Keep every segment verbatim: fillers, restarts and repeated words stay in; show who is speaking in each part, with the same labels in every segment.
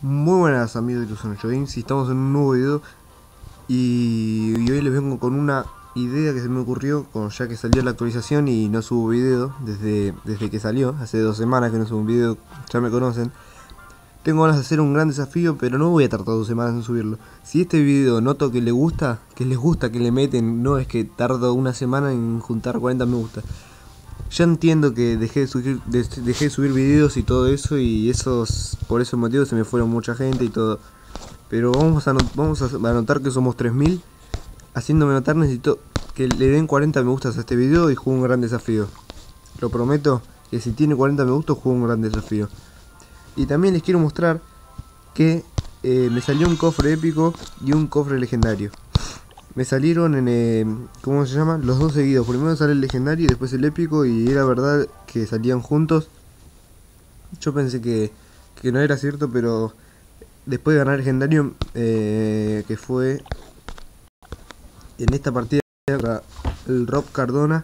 Speaker 1: Muy buenas amigos de Ilusión Games, estamos en un nuevo video y, y hoy les vengo con una idea que se me ocurrió con, ya que salió la actualización y no subo video desde, desde que salió, hace dos semanas que no subo un video, ya me conocen. Tengo ganas de hacer un gran desafío, pero no voy a tardar dos semanas en subirlo. Si este video noto que les gusta, que les gusta que le meten, no es que tardo una semana en juntar cuarenta me gusta. Ya entiendo que dejé de subir, de, dejé de subir videos y todo eso, y esos por esos motivos se me fueron mucha gente y todo. Pero vamos a, vamos a anotar que somos tres mil. Haciéndome notar necesito que le den cuarenta me gustas a este video y juego un gran desafío. Lo prometo que si tiene cuarenta me gustas juego un gran desafío. Y también les quiero mostrar que eh, me salió un cofre épico y un cofre legendario. Me salieron en, eh, ¿cómo se llama? Los dos seguidos. Primero sale el legendario y después el épico, y era verdad que salían juntos. Yo pensé que, que no era cierto, pero después de ganar el legendario, eh, que fue en esta partida contra el Rob Cardona,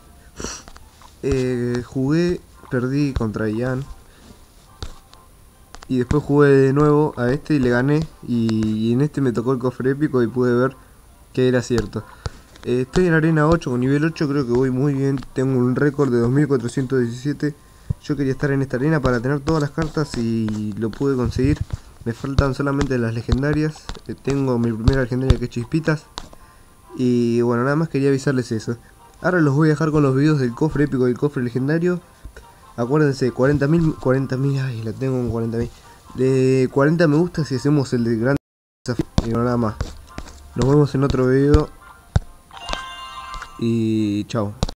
Speaker 1: eh, jugué, perdí contra Ian. Y después jugué de nuevo a este y le gané. Y, y en este me tocó el cofre épico y pude ver que era cierto. Eh, estoy en arena ocho, con nivel ocho, creo que voy muy bien. Tengo un récord de dos mil cuatrocientos diecisiete. Yo quería estar en esta arena para tener todas las cartas y lo pude conseguir. Me faltan solamente las legendarias. Eh, tengo mi primera legendaria, que es Chispitas. Y bueno, nada más quería avisarles eso. Ahora los voy a dejar con los videos del cofre épico y el cofre legendario. Acuérdense, cuarenta mil, cuarenta mil, ay, la tengo con cuarenta mil. De cuarenta me gusta si hacemos el de gran desafío. Y no nada más. Nos vemos en otro video. Y chao.